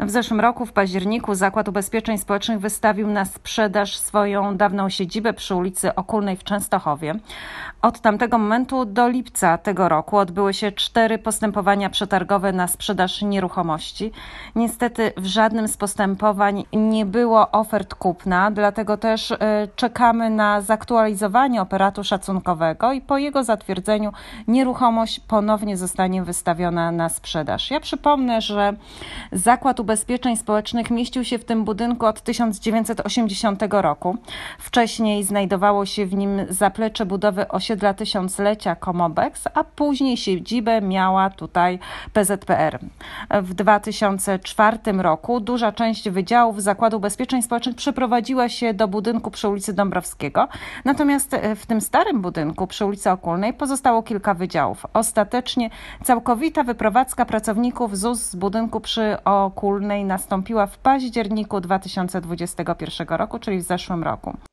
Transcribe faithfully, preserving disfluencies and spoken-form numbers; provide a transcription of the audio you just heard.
W zeszłym roku, w październiku, Zakład Ubezpieczeń Społecznych wystawił na sprzedaż swoją dawną siedzibę przy ulicy Okulnej w Częstochowie. Od tamtego momentu do lipca tego roku odbyły się cztery postępowania przetargowe na sprzedaż nieruchomości. Niestety w żadnym z postępowań nie było ofert kupna, dlatego też czekamy na zaktualizowanie operatu szacunkowego i po jego zatwierdzeniu nieruchomość ponownie zostanie wystawiona na sprzedaż. Ja przypomnę, że Zakład Ubezpieczeń Społecznych mieścił się w tym budynku od tysiąc dziewięćset osiemdziesiątego roku. Wcześniej znajdowało się w nim zaplecze budowy osiedla tysiąclecia Komobex, a później siedzibę miała tutaj P Z P R. W dwa tysiące czwartym roku duża część wydziałów Zakładu Ubezpieczeń Społecznych przeprowadziła się do budynku przy ulicy Dąbrowskiego. Natomiast w tym starym budynku przy ulicy Okulnej pozostało kilka wydziałów. Ostatecznie całkowita wyprowadzka pracowników Z U S z budynku przy Okulnej nastąpiła w październiku dwa tysiące dwudziestego pierwszego roku, czyli w zeszłym roku.